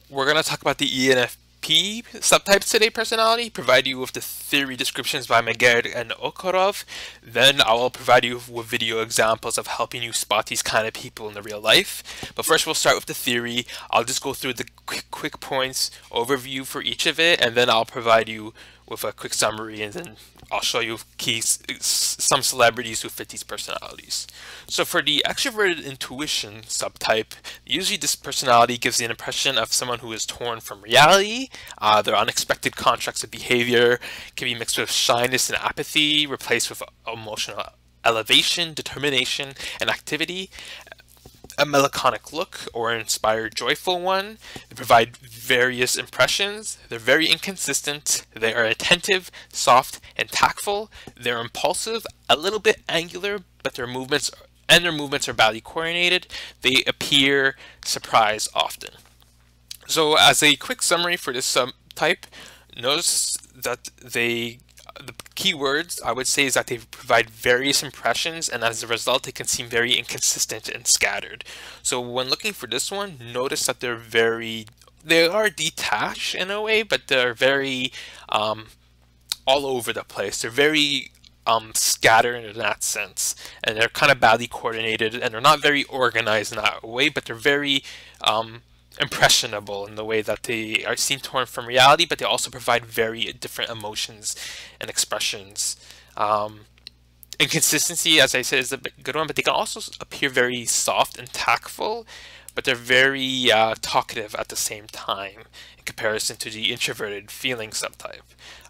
we're going to talk about the ENFP subtypes today, personality, provide you with the theory descriptions by Meged and Ovcharov. Then I will provide you with video examples of helping you spot these kind of people in the real life. But first we'll start with the theory. I'll just go through the quick points overview for each of it, and then I'll provide you with a quick summary, and then I'll show you some celebrities who fit these personalities. So for the extroverted intuition subtype, usually this personality gives the impression of someone who is torn from reality. Their unexpected contracts of behavior can be mixed with shyness and apathy, replaced with emotional elevation, determination, and activity. A melancholic look or an inspired joyful one. They provide various impressions. They're very inconsistent. They are attentive, soft, and tactful. They're impulsive, a little bit angular, but their movements are badly coordinated. They appear surprised often. So as a quick summary for this subtype, notice that the keywords I would say is that they provide various impressions, and as a result they can seem very inconsistent and scattered. So when looking for this one, notice that they are detached in a way, but they're very all over the place. They're very scattered in that sense, and they're kind of badly coordinated, and they're not very organized in that way, but they're very impressionable in the way that they are seen torn from reality, but they also provide very different emotions and expressions. Inconsistency, as I said, is a good one, but they can also appear very soft and tactful, but they're very talkative at the same time in comparison to the introverted feeling subtype.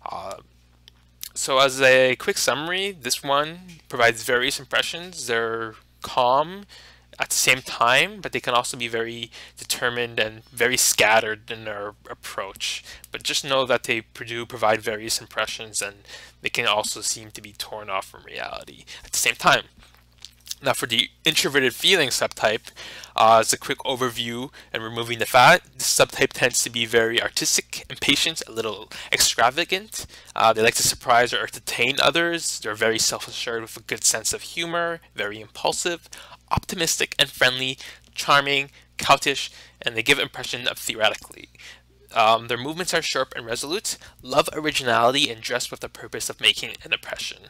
So as a quick summary, this one provides various impressions. They're calm at the same time, but they can also be very determined and very scattered in their approach. But just know that they do provide various impressions, and they can also seem to be torn off from reality at the same time. Now for the introverted feeling subtype, as a quick overview and removing the fat, this subtype tends to be very artistic, impatient, a little extravagant. They like to surprise or entertain others. They're very self-assured with a good sense of humor, very impulsive, optimistic and friendly, charming, cultish, and they give impression of theoretically. Their movements are sharp and resolute, love originality, and dress with the purpose of making an impression.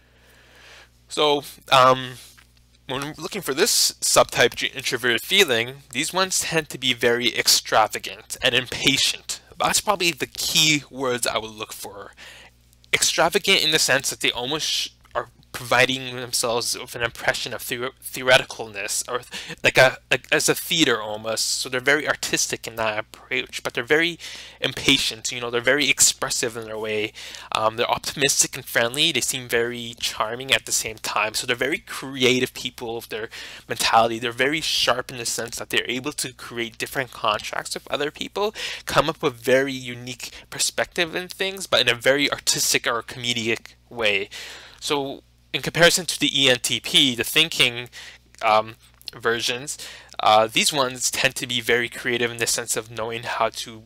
So, when we're looking for this subtype introverted feeling, these ones tend to be very extravagant and impatient. That's probably the key words I would look for. Extravagant in the sense that they almost are providing themselves with an impression of theatricalness, or like as a theater almost. So they're very artistic in that approach, but they're very impatient. You know, they're very expressive in their way. They're optimistic and friendly. They seem very charming at the same time. So they're very creative people with their mentality. They're very sharp in the sense that they're able to create different contracts with other people, come up with very unique perspective in things, but in a very artistic or comedic way. So in comparison to the ENTP, the thinking versions, these ones tend to be very creative in the sense of knowing how to,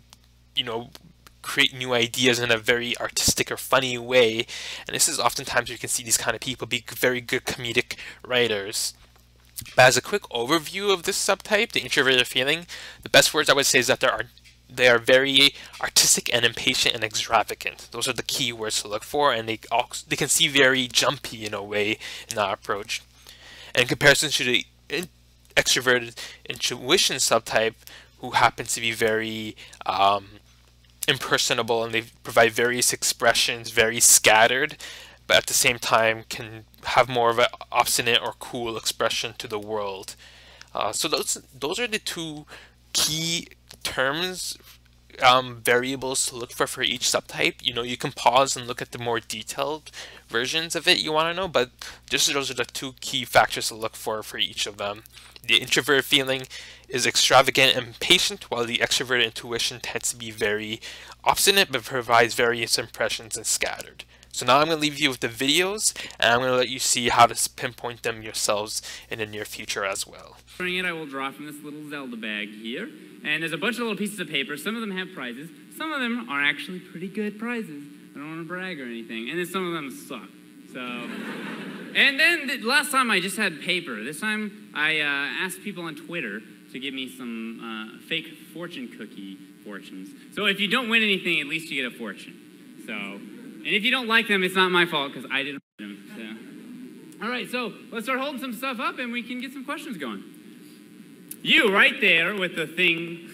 create new ideas in a very artistic or funny way. And this is oftentimes you can see these kind of people be very good comedic writers. But as a quick overview of this subtype, the introverted feeling, the best words I would say is that they are very artistic and impatient and extravagant. Those are the key words to look for, and they can see very jumpy in a way in that approach. And in comparison to the extroverted intuition subtype, who happens to be very impersonable, and they provide various expressions, very scattered, but at the same time can have more of an obstinate or cool expression to the world. So those are the two key terms, variables to look for each subtype. You can pause and look at the more detailed versions of it you want to know, but just those are the two key factors to look for each of them. The introverted feeling is extravagant and impatient, while the extroverted intuition tends to be very obstinate but provides various impressions and scattered. So now I'm going to leave you with the videos, and I'm going to let you see how to pinpoint them yourselves in the near future as well. I will draw from this little Zelda bag here, and there's a bunch of little pieces of paper. Some of them have prizes. Some of them are actually pretty good prizes. I don't want to brag or anything. And then some of them suck. So, and then last time I just had paper. This time I asked people on Twitter to give me some fake fortune cookie fortunes. So if you don't win anything, at least you get a fortune. So, and if you don't like them, it's not my fault because I didn't win them. So. All right, so let's start holding some stuff up and we can get some questions going. You right there with the thing.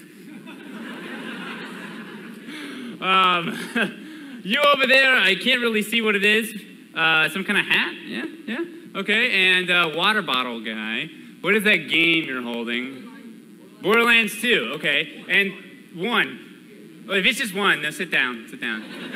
You over there, I can't really see what it is. Some kind of hat? Yeah. Okay, and water bottle guy. What is that game you're holding? Borderlands 2, okay. And 1. Well, if it's just 1, then sit down. And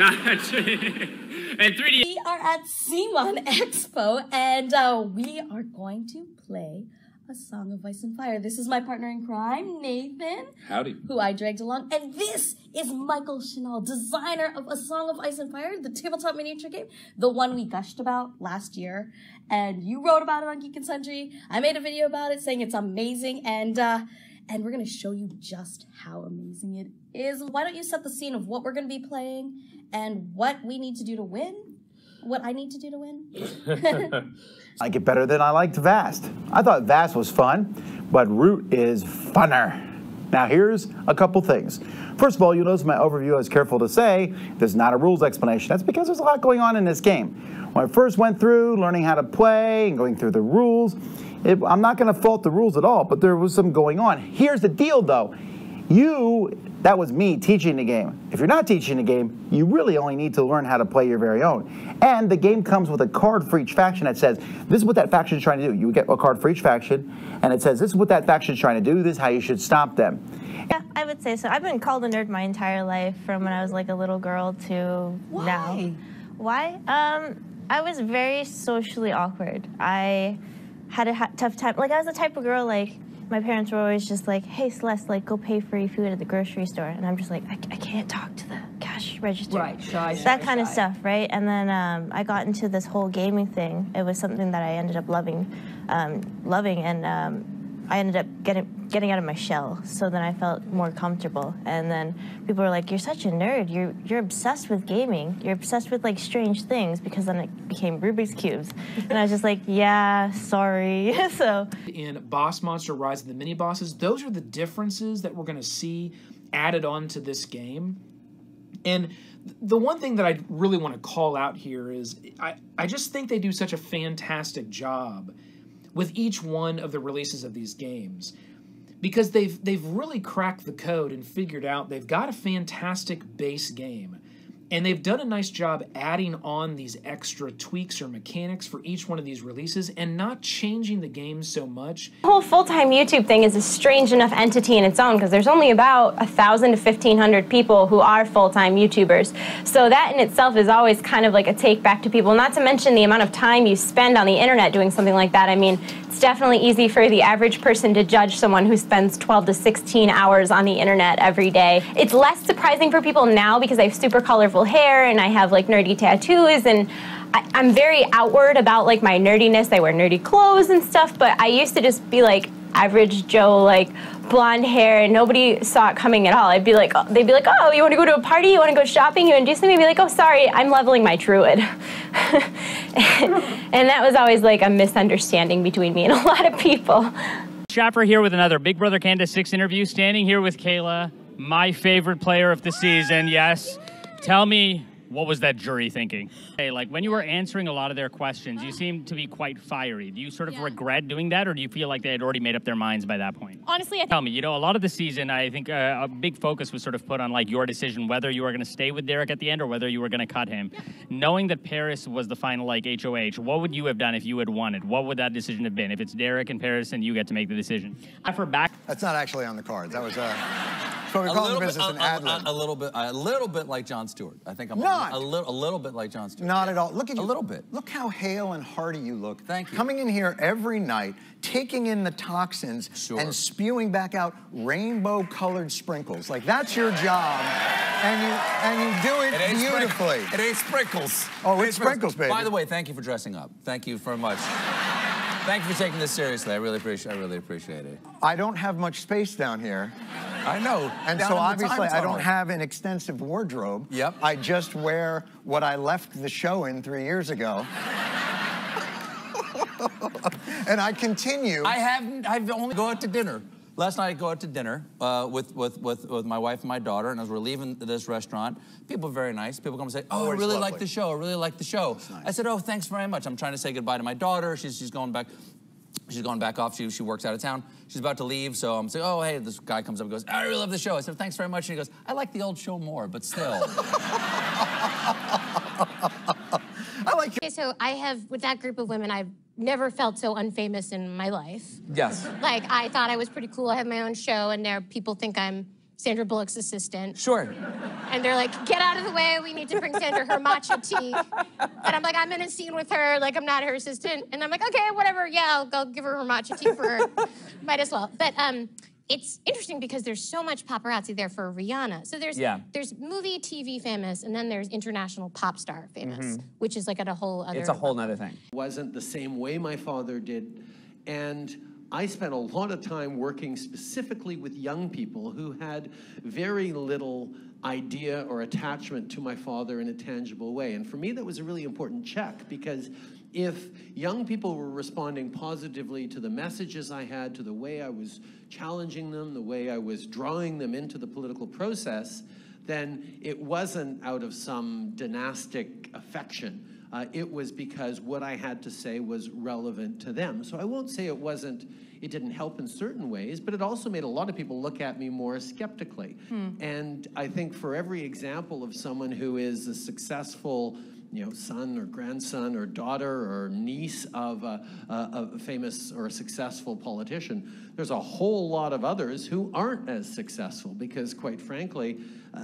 3D. We are at Simon Expo, and we are going to play A Song of Ice and Fire. This is my partner in crime, Nathan. Howdy. Who I dragged along. And this is Michael Chanel, designer of A Song of Ice and Fire, the tabletop miniature game, the one we gushed about last year. And you wrote about it on Geek and Sundry. I made a video about it saying it's amazing, and we're going to show you just how amazing it is. Why don't you set the scene of what we're going to be playing and what we need to do to win? What I need to do to win? I like it better than I liked Vast. I thought Vast was fun, but Root is funner. Now here's a couple things. First of all, you'll notice my overview, I was careful to say there's not a rules explanation. That's because there's a lot going on in this game. When I first went through learning how to play and going through the rules, I'm not going to fault the rules at all, but there was some going on. Here's the deal though. That was me teaching the game. If you're not teaching the game, you really only need to learn how to play your very own. And the game comes with a card for each faction that says, this is what that faction is trying to do. You get a card for each faction, and it says, this is what that faction is trying to do, this is how you should stop them. Yeah, I would say so. I've been called a nerd my entire life, from when I was like a little girl to now. Why? I was very socially awkward. I had a tough time. Like, I was the type of girl, like, my parents were always just like, hey, Celeste, like, go pay for your food at the grocery store. And I'm just like, I can't talk to the cash register. Right, shy. That kind of stuff, right? And then I got into this whole gaming thing. It was something that I ended up loving, and I ended up getting out of my shell. So then I felt more comfortable. And then people were like, you're such a nerd. You're obsessed with gaming. You're obsessed with like strange things, because then it became Rubik's Cubes. And I was just like, yeah, sorry. So in Boss Monster Rise of the Mini Bosses, those are the differences that we're going to see added on to this game. And the one thing that I really want to call out here is I just think they do such a fantastic job with each one of the releases of these games, because they've really cracked the code and figured out they've got a fantastic base game, and they've done a nice job adding on these extra tweaks or mechanics for each one of these releases and not changing the game so much. The whole full-time YouTube thing is a strange enough entity in its own, because there's only about 1,000 to 1,500 people who are full-time YouTubers. So that in itself is always kind of like a take back to people, not to mention the amount of time you spend on the internet doing something like that. I mean, it's definitely easy for the average person to judge someone who spends 12 to 16 hours on the internet every day. It's less surprising for people now because I have super colorful hair and I have like nerdy tattoos, and I'm very outward about like my nerdiness. I wear nerdy clothes and stuff, but I used to just be like average Joe, like blonde hair, and nobody saw it coming at all. I'd be like, they'd be like, oh, you want to go to a party? You want to go shopping? You want to do something? I'd be like, oh, sorry, I'm leveling my druid. And that was always like a misunderstanding between me and a lot of people. Schaffer here with another Big Brother Canada 6 interview, standing here with Kayla, my favorite player of the season, yes. Tell me, what was that jury thinking? Hey, like when you were answering a lot of their questions, you seemed to be quite fiery. Do you sort of regret doing that, or do you feel like they had already made up their minds by that point? Honestly, Tell me, you know, a lot of the season, I think a big focus was sort of put on like your decision, whether you were going to stay with Derek at the end or whether you were going to cut him. Yeah. Knowing that Paris was the final like HOH, what would you have done if you had won it? What would that decision have been? If it's Derek and Paris and you get to make the decision? For back. That's not actually on the cards. That was what we call in the business an ad-lib. A little bit like Jon Stewart. I think I'm not a little bit like Jon Stewart. Not at all. Look at you. A little bit. Look how hale and hearty you look. Thank you. Coming in here every night, taking in the toxins, and spewing back out rainbow-colored sprinkles. Like, that's your job, and you do it beautifully. It ain't sprinkles. Oh, it's sprinkles, baby. By the way, thank you for dressing up. Thank you very much. Thank you for taking this seriously. I really appreciate it. I don't have much space down here. I know. And so obviously I don't have an extensive wardrobe. Yep. I just wear what I left the show in 3 years ago. And I continue. I've only go out to dinner. Last night I go out to dinner with my wife and my daughter, and as we're leaving this restaurant, people are very nice. People come and say, "Oh, I really like the show. I really like the show." Nice. I said, "Oh, thanks very much. I'm trying to say goodbye to my daughter. She's going back. She's going back off. She works out of town. She's about to leave, so I'm saying, oh, hey, this guy comes up and goes, I really love the show. I said, thanks very much. And he goes, I like the old show more, but still." Okay, so I have, with that group of women, I've never felt so unfamous in my life. Yes. Like, I thought I was pretty cool. I have my own show, and there people think I'm Sandra Bullock's assistant. Sure. And they're like, get out of the way. We need to bring Sandra her matcha tea. And I'm like, I'm in a scene with her. Like, I'm not her assistant. And I'm like, okay, whatever. Yeah, I'll go give her matcha tea for her. Might as well. But it's interesting because there's so much paparazzi there for Rihanna. So there's movie, TV famous, and then there's international pop star famous, which is like at a whole other... It's a whole other thing. Wasn't the same way my father did. And I spent a lot of time working specifically with young people who had very little idea or attachment to my father in a tangible way. And for me, that was a really important check, because if young people were responding positively to the messages I had, to the way I was challenging them, the way I was drawing them into the political process, then it wasn't out of some dynastic affection. It was because what I had to say was relevant to them. So I won't say it didn't help in certain ways, but it also made a lot of people look at me more skeptically. And I think for every example of someone who is a successful, son or grandson or daughter or niece of a famous or a successful politician, there's a whole lot of others who aren't as successful, because quite frankly,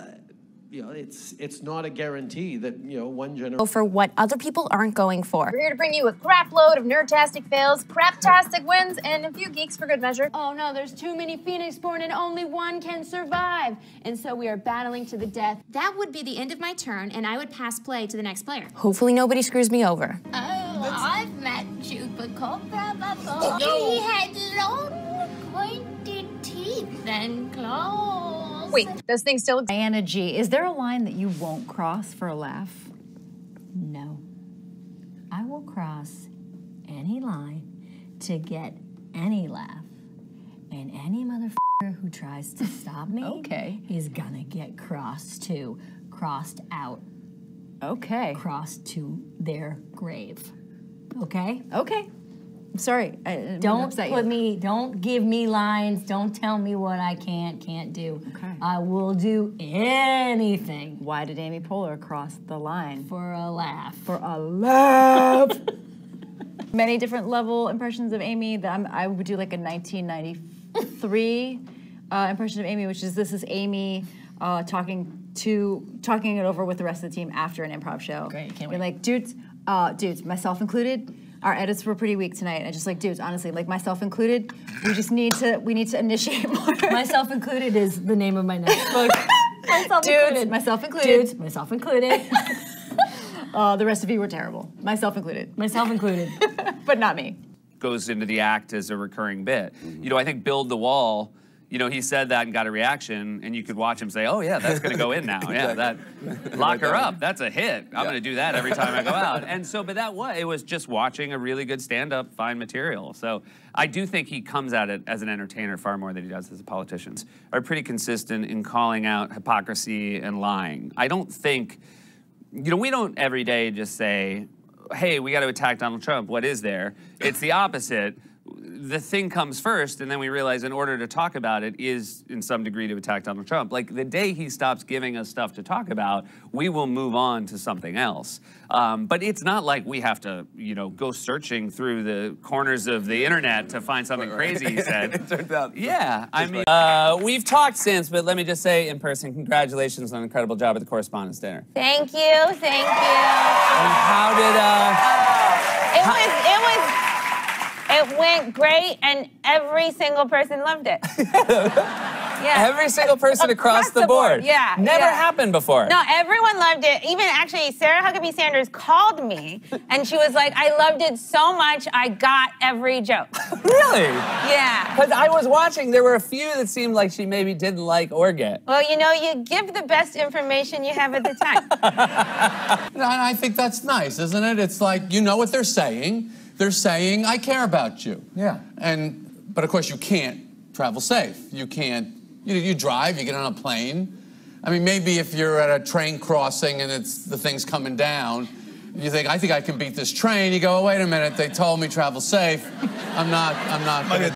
it's not a guarantee that, one generation... For what other people aren't going for. We're here to bring you a crap load of nerdtastic fails, craptastic wins, and a few geeks for good measure. Oh no, there's too many Phoenix born and only one can survive. And so we are battling to the death. That would be the end of my turn, and I would pass play to the next player. Hopefully nobody screws me over. Oh, I've met Chupacabra before. No. He had long, pointed teeth and claws. Wait, those things still exist? Diana G, is there a line that you won't cross for a laugh? No. I will cross any line to get any laugh. And any motherfucker who tries to stop me is gonna get crossed too. Crossed out. Okay. Crossed to their grave. Okay? Okay. I'm sorry. Don't give me lines. Don't tell me what I can't do. Okay. I will do anything. Why did Amy Poehler cross the line? For a laugh. For a laugh. Many different level impressions of Amy. I would do like a 1993 impression of Amy, which is this is Amy talking it over with the rest of the team after an improv show. Great, can't wait. We're like, dudes, myself included. Our edits were pretty weak tonight. I just like, dudes, honestly, like myself included, we need to initiate more. Myself included is the name of my next book. Myself included. Dudes, myself included. The rest of you were terrible. Myself included. Myself included. But not me. Goes into the act as a recurring bit. I think Build the Wall, he said that and got a reaction, and you could watch him say, oh yeah, that's gonna go in now. Yeah, lock her up, that's a hit. I'm gonna do that every time I go out. And so, but it was just watching a really good stand-up, fine material. So I do think he comes at it as an entertainer far more than he does as a politician. Are pretty consistent in calling out hypocrisy and lying. I don't think, we don't every day just say, hey, we gotta attack Donald Trump, what is there? It's the opposite. The thing comes first, and then we realize in order to talk about it is, in some degree, to attack Donald Trump. Like, the day he stops giving us stuff to talk about, we will move on to something else. But it's not like we have to, go searching through the corners of the internet to find something crazy he said. It turned out. Yeah, I mean, we've talked since, but let me just say in person, congratulations on an incredible job at the Correspondents' Dinner. Thank you, thank you. And how did, It went great, and every single person loved it. Yeah. Every single person across the board. Yeah. Never happened before. No, everyone loved it. Even actually, Sarah Huckabee Sanders called me, and she was like, I loved it so much, I got every joke. Really? Yeah. Because I was watching, there were a few that seemed like she maybe didn't like or get. Well, you give the best information you have at the time. I think that's nice, isn't it? It's like, you know what they're saying. They're saying, I care about you. Yeah. But of course you can't travel safe. You can't, you drive, you get on a plane. I mean, maybe if you're at a train crossing and the thing's coming down, you think, I think I can beat this train. You go, oh, wait a minute, they told me travel safe. I'm not gonna